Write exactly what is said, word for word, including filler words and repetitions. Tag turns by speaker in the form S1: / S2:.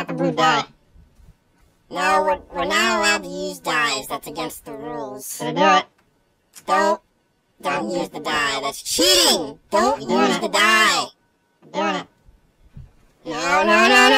S1: got the blue dye.
S2: No, we're, we're not allowed to use dyes. That's against the rules.
S1: Gonna do it.
S2: Don't, don't use the dye. That's cheating. Don't use the dye.
S1: Doing it.
S2: No, no, no,